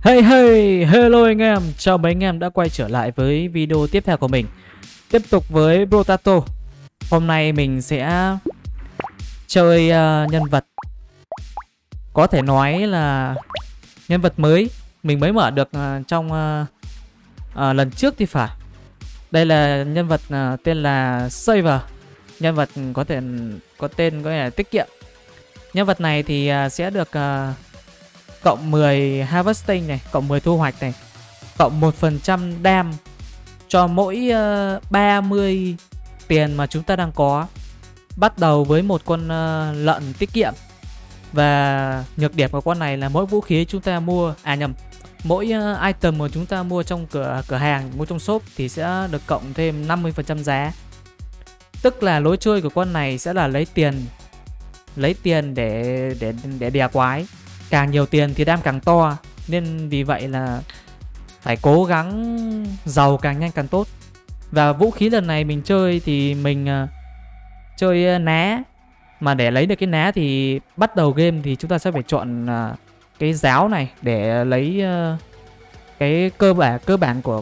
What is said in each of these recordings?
Hey hey, hello anh em, chào mấy anh em đã quay trở lại với video tiếp theo của mình. Tiếp tục với Brotato. Hôm nay mình sẽ chơi nhân vật, có thể nói là nhân vật mới. Mình mới mở được trong lần trước thì phải. Đây là nhân vật tên là Saver. Nhân vật có tên có nghĩa là tiết kiệm. Nhân vật này thì sẽ được cộng 10 harvesting này, cộng 10 thu hoạch này, cộng 1% dam cho mỗi 30 tiền mà chúng ta đang có. Bắt đầu với một con lợn tiết kiệm. Và nhược điểm của con này là mỗi vũ khí chúng ta mua, mỗi item mà chúng ta mua trong cửa hàng, mua trong shop thì sẽ được cộng thêm 50% giá. Tức là lối chơi của con này sẽ là lấy tiền để đè quái. Càng nhiều tiền thì đam càng to, nên vì vậy là phải cố gắng giàu càng nhanh càng tốt. Và vũ khí lần này mình chơi thì mình chơi ná. Mà để lấy được cái ná thì bắt đầu game thì chúng ta sẽ phải chọn cái giáo này để lấy cái cơ bản của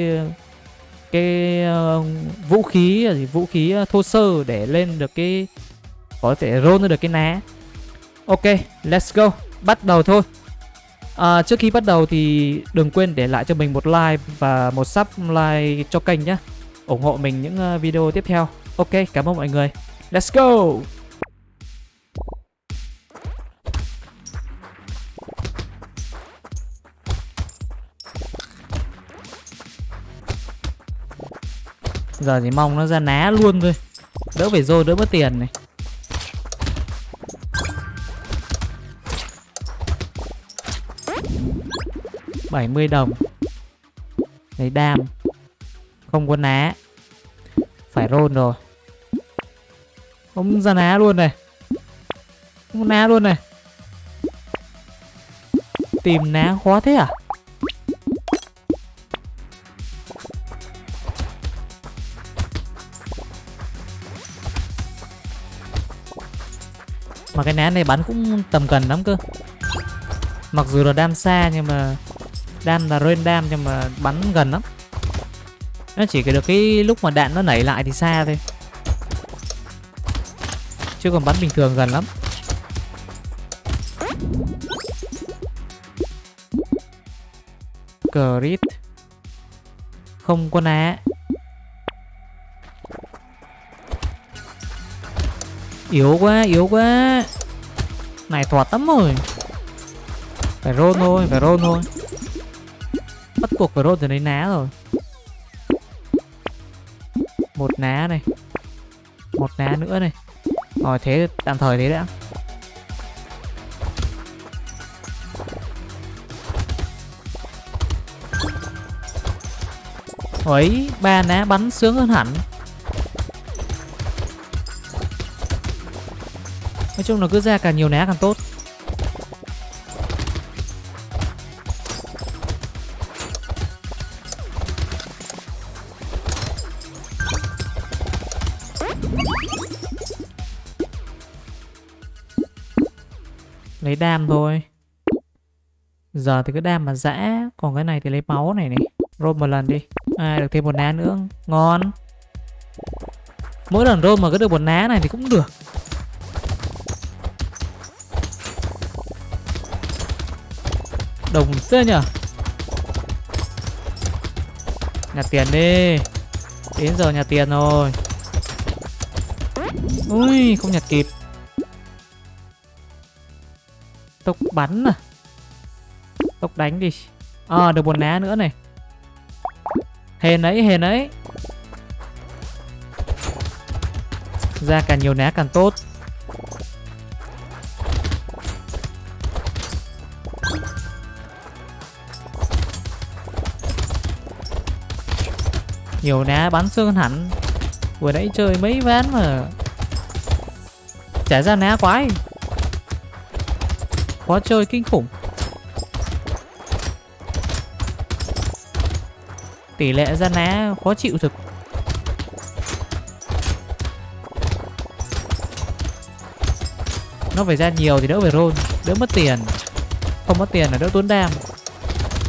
cái vũ khí thô sơ để lên được cái, có thể roll được cái ná. Ok, let's go. Bắt đầu thôi. Trước khi bắt đầu thì đừng quên để lại cho mình một like và một subscribe cho kênh nhé, ủng hộ mình những video tiếp theo. Ok, cảm ơn mọi người. Let's go. Giờ chỉ mong nó ra ná luôn thôi, đỡ phải dôi, đỡ mất tiền này. $70 lấy đam, không có ná, phải roll rồi. Không ra ná luôn này, không có ná luôn này. Tìm ná khó thế à? Mà cái ná này bắn cũng tầm gần lắm cơ. Mặc dù là đam xa nhưng mà đam là range đam, nhưng mà bắn gần lắm. Nó chỉ được cái lúc mà đạn nó nảy lại thì xa thôi, chứ còn bắn bình thường gần lắm. Crit không có ná, yếu quá. Này thoạt lắm rồi. Phải roll thôi, bắt buộc phải roll từ lấy ná rồi. Một ná này, một ná nữa này. Rồi thế tạm thời thế đã. Ấy, 3 ná bắn sướng hơn hẳn. Nói chung là cứ ra càng nhiều ná càng tốt. Lấy đam thôi. Giờ thì cứ đam mà dã. Còn cái này thì lấy máu này này. Roll một lần đi. Được thêm một ná nữa. Ngon. Mỗi lần roll mà cứ được một ná này thì cũng được. Đồng thế nhở. Nhặt tiền đi. Đến giờ nhặt tiền rồi. Ui, không nhặt kịp. Tốc bắn à. Tốc đánh đi. Được một ná nữa này. Hên ấy. Ra càng nhiều ná càng tốt. Nhiều ná bắn xương hơn hẳn. Vừa nãy chơi mấy ván mà chả ra ná quái. Khó chơi kinh khủng. Tỷ lệ ra ná khó chịu thực. Nó phải ra nhiều thì đỡ phải roll, đỡ mất tiền. Không mất tiền là đỡ tốn đam.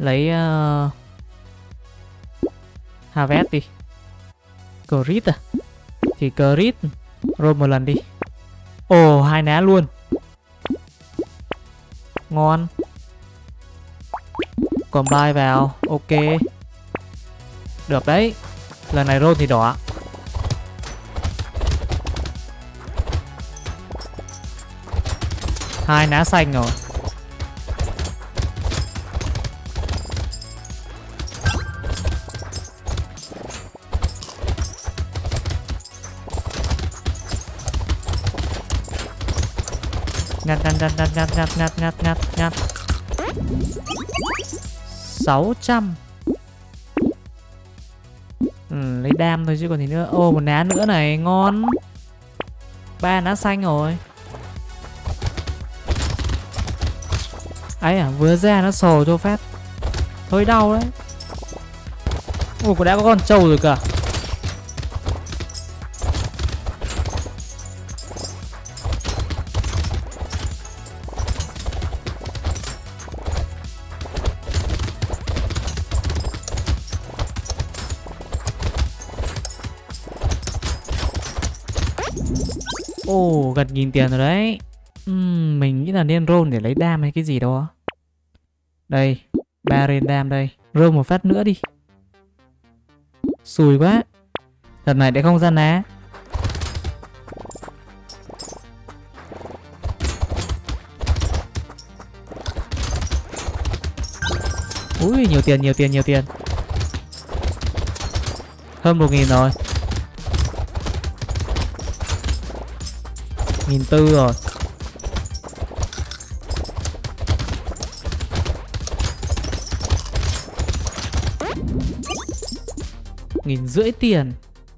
Lấy Harvest đi. Crit à? Thì Crit roll một lần đi. Ồ, 2 ná luôn. Ngon. Combine vào. Ok. Được đấy. Lần này roll thì đỏ. Hai ná xanh rồi. Nhặt 600. Lấy đam thôi chứ còn gì nữa. Ô, một ná nữa này, ngon. 3 ná xanh rồi. Ấy à, vừa ra nó sồ cho phát. Hơi đau đấy. Ồ, đã có con trâu rồi cả. Ồ, gần 1000 tiền rồi đấy. Mình nghĩ là nên roll để lấy đam hay cái gì đó. Đây, 3 rain đam đây. Roll một phát nữa đi. Xùi quá. Lần này để không ra ná. Ui, nhiều tiền. Hơn 1000 rồi. 1400 rồi. Nghìn rưỡi tiền.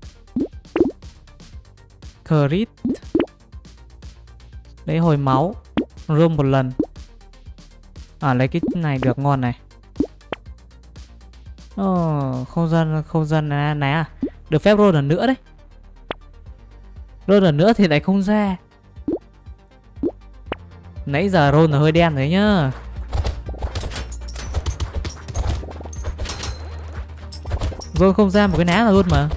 Crit. Lấy hồi máu. Roll một lần. À, lấy cái này được, ngon này. Không gian ná à. Được phép roll lần nữa đấy. Roll lần nữa thì lại không ra. Nãy giờ roll là hơi đen đấy nhá. Rồi không ra một cái ná nào luôn mà.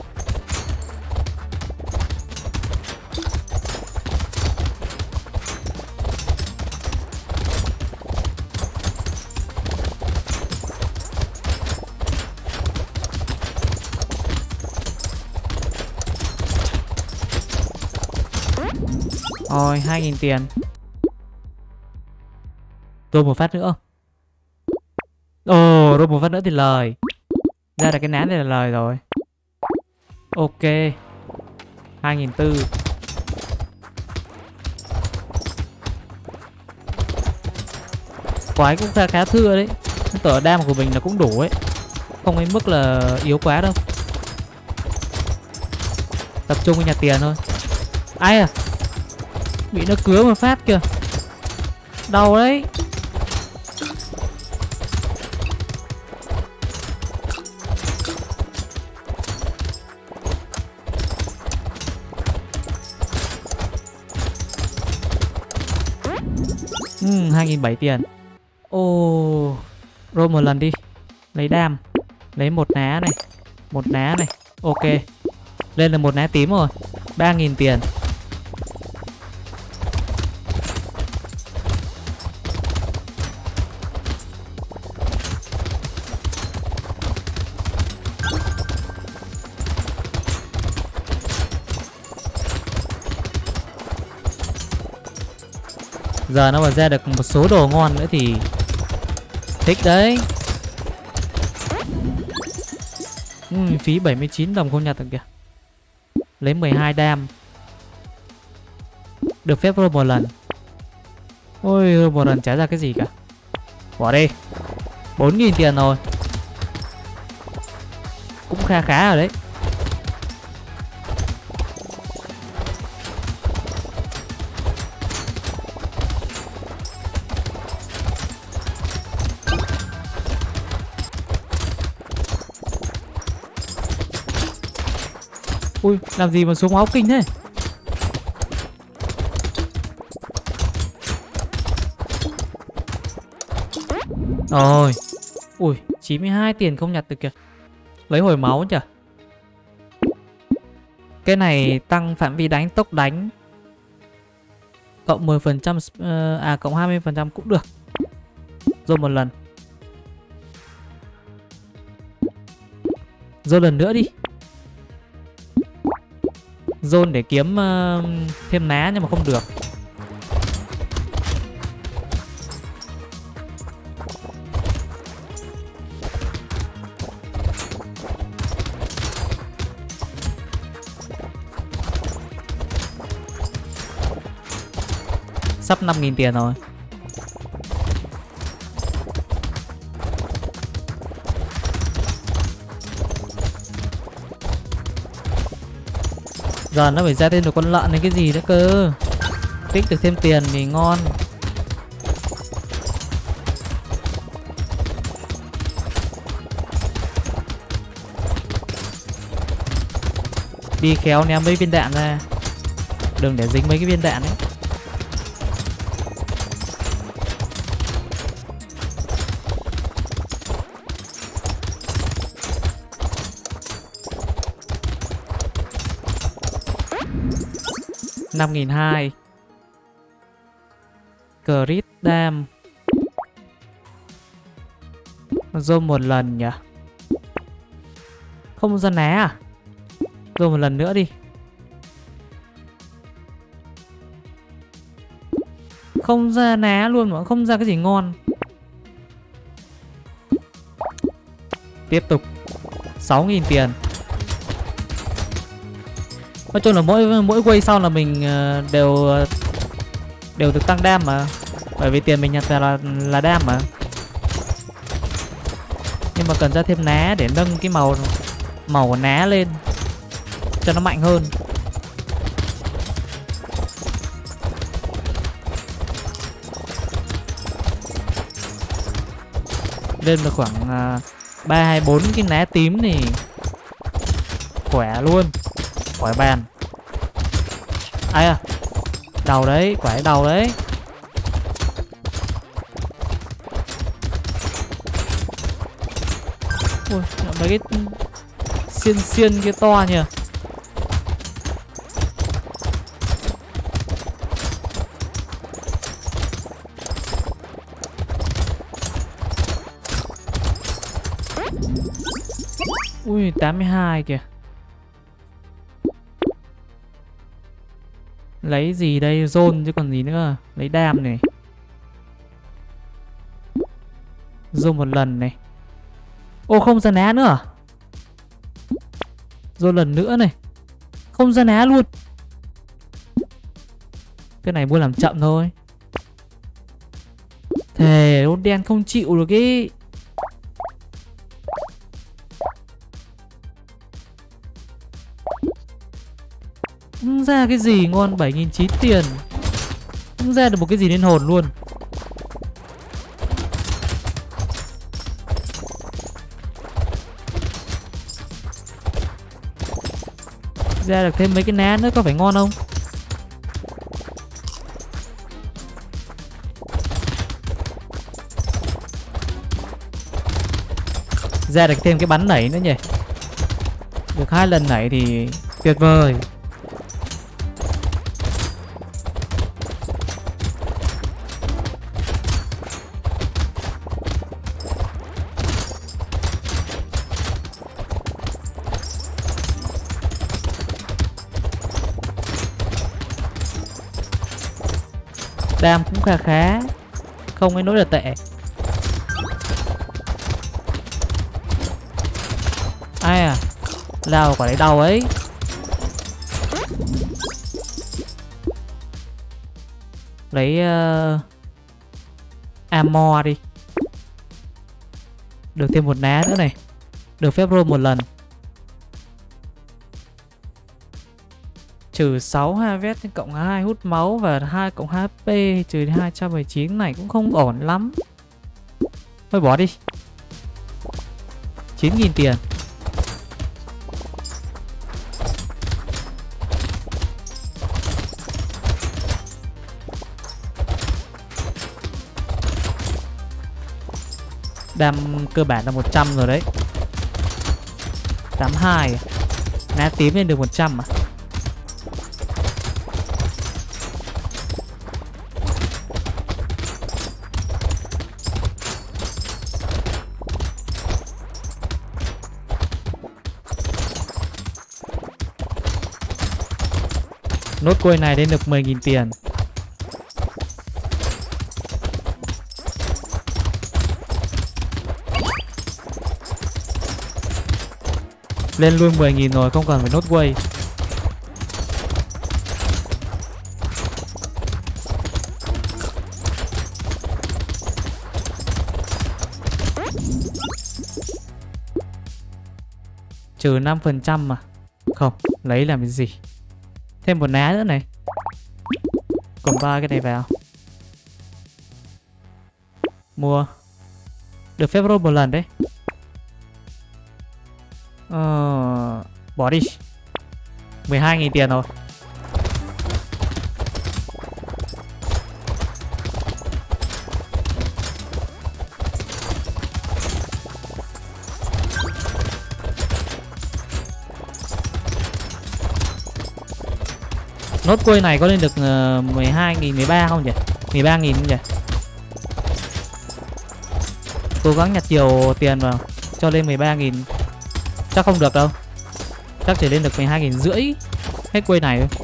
Rồi, 2000 tiền. Rồi một phát nữa. Ồ, rồi một phát nữa thì lời. Ra là cái ná này là lời rồi. Ok. 2400. Quái cũng khá thưa đấy. Tờ đam của mình là cũng đủ ấy. Không đến mức là yếu quá đâu. Tập trung vào nhặt tiền thôi. Ai à? Bị nó cứa một phát kìa. Đau đấy. Ừ, 2700 tiền. Ồ, roll một lần đi. Lấy đam. Lấy một ná này. Một ná này. Ok. Lên là một ná tím rồi. 3000 tiền. Giờ nó mà ra được một số đồ ngon nữa thì thích đấy. Phí 79 đồng không nhặt được kìa. Lấy 12 đam. Được phép roll một lần. Ôi, roll một lần chả ra cái gì cả. Bỏ đi. 4000 tiền rồi. Cũng khá rồi đấy. Ui, làm gì mà xuống máu kinh thế. Rồi, Ui, 92 tiền không nhặt được kìa. Lấy hồi máu nhỉ. Cái này tăng phạm vi đánh, tốc đánh. Cộng 10%, cộng 20% cũng được. Rồi một lần. Rồi lần nữa đi. Zone để kiếm thêm ná nhưng mà không được. Sắp 5.000 tiền rồi. Giờ nó phải ra thêm được con lợn hay cái gì nữa cơ. Tích được thêm tiền thì ngon. Đi khéo ném mấy viên đạn ra. Đừng để dính mấy cái viên đạn ấy. $5.200. Crit dam. Zoom một lần nhỉ. Không ra ná à? Zoom một lần nữa đi. Không ra ná luôn mà không ra cái gì ngon. Tiếp tục 6.000 tiền. Nói chung là mỗi quay sau là mình đều được tăng đam mà. Bởi vì tiền mình nhặt ra là đam mà. Nhưng mà cần ra thêm ná để nâng cái màu của ná lên cho nó mạnh hơn. Lên được khoảng 3 hay 4 cái ná tím thì khỏe luôn. Khỏi bàn. Ai à? Đầu đấy, quả đầu đấy. Ui, mấy cái xiên kia to nhỉ. Ui, 82 kìa. Lấy gì đây? Zone chứ còn gì nữa. Lấy đam này. Zone một lần này. Ô, không ra ná nữa à? Zone lần nữa này. Không ra ná luôn. Cái này mua làm chậm thôi. Thề đốt đen không chịu được ý. Không ra cái gì ngon. 7.900 tiền. Không ra được một cái gì lên hồn luôn. Ra được thêm mấy cái ná nữa có phải ngon không? Ra được thêm cái bắn nảy nữa nhỉ. Được 2 lần nảy thì tuyệt vời. Đam cũng khá khá. Không đến nỗi là tệ. Ai à? Lao quả đấy đau ấy. Lấy armor đi. Được thêm một ná nữa này. Được phép roll một lần. Trừ 6 harvest cộng 2 hút máu và 2 cộng HP trừ 219 này cũng không ổn lắm. Thôi bỏ đi. 9.000 tiền. Đam cơ bản là 100 rồi đấy. 82 à? Ná tím lên được 100 à? Nốt quay này lên được 10.000 tiền. Lên luôn 10.000 rồi, không cần phải nốt quay. Trừ 5% mà. Không, lấy làm cái gì. Thêm một ná nữa này. Còn 3 cái này vào. Mua. Được phép roll một lần đấy. Bỏ đi. 12.000 tiền rồi. Nốt quay này có lên được 12.000, 13 không nhỉ? 13.000 không nhỉ? Cố gắng nhặt nhiều tiền vào cho lên 13.000. Chắc không được đâu. Chắc chỉ lên được 12.500 hết quay này thôi.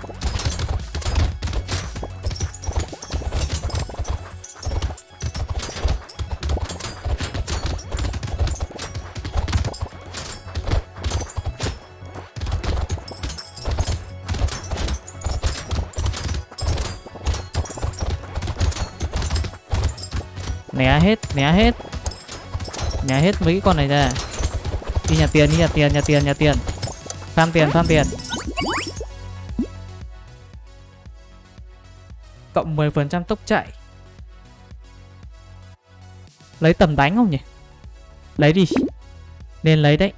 Né hết, né hết. Né hết mấy cái con này ra. Đi nhặt tiền, đi nhặt tiền, nhặt tiền, nhặt tiền. Farm tiền, farm tiền. Cộng 10% tốc chạy. Lấy tầm đánh không nhỉ? Lấy đi. Nên lấy đấy.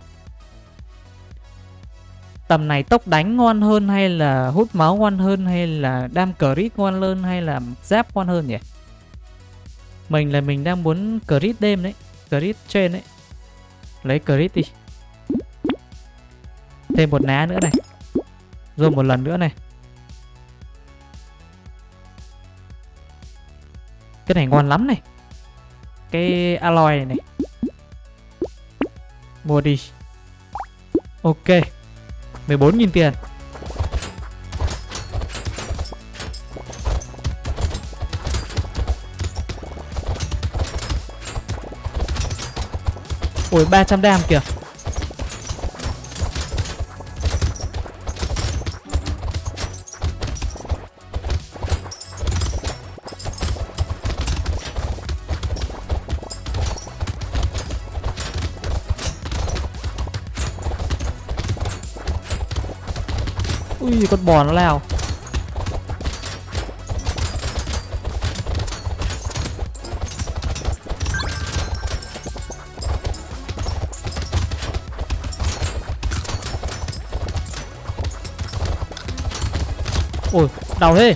Tầm này tốc đánh ngon hơn hay là hút máu ngon hơn hay là đam crit ngon hơn hay là giáp ngon hơn nhỉ? Mình đang muốn crit đêm đấy. Crit trên đấy. Lấy crit đi. Thêm một ná nữa này. Rồi một lần nữa này. Cái này ngon lắm này. Cái alloy này. Mua đi. Ok. 14.000 tiền. Ôi 300 đam kìa. Ui con bò nó lao. Ôi đau thế.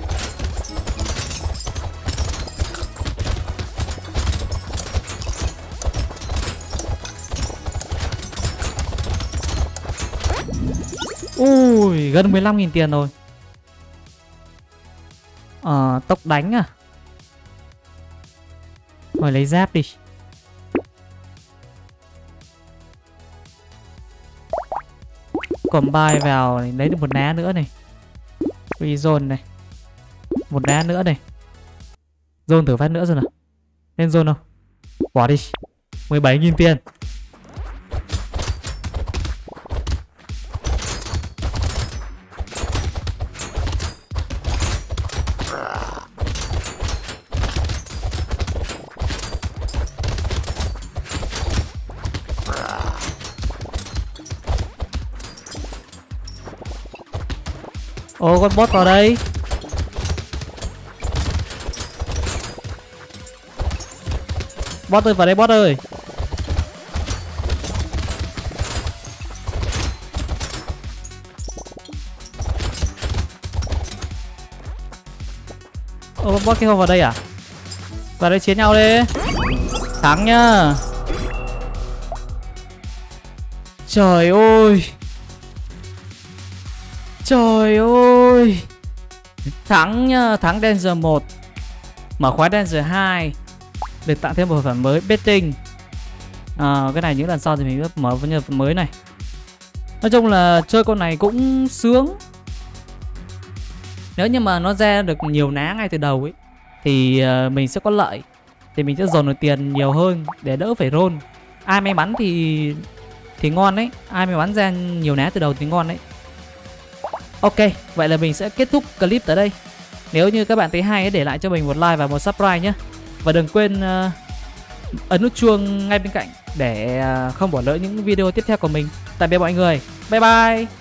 Ui gần 15.000 tiền rồi. Tốc đánh à? Rồi lấy giáp đi. Combine vào này, lấy được một ná nữa này. Free zone này. Một ná nữa này. Zone thử phát nữa rồi nào. Lên zone không? Bỏ đi. 17.000 tiền. Ồ con boss vào đây. Boss ơi vào đây boss ơi. Ồ con boss kia không vào đây à? Vào đây chiến nhau đi. Thắng nhá. Trời ơi. Trời ơi. Thắng nhá, thắng Danger 1, mở khóa Danger 2, được tặng thêm một phần mới betting. Cái này những lần sau thì mình mở nhân vật mới này. Nói chung là chơi con này cũng sướng. Nếu như mà nó ra được nhiều ná ngay từ đầu ấy thì mình sẽ có lợi, thì mình sẽ dồn được tiền nhiều hơn để đỡ phải roll. Ai may mắn thì ngon đấy, ai may mắn ra nhiều ná từ đầu thì ngon đấy. Ok, vậy là mình sẽ kết thúc clip tại đây. Nếu như các bạn thấy hay hãy để lại cho mình một like và một subscribe nhé. Và đừng quên ấn nút chuông ngay bên cạnh để không bỏ lỡ những video tiếp theo của mình. Tạm biệt mọi người, bye bye.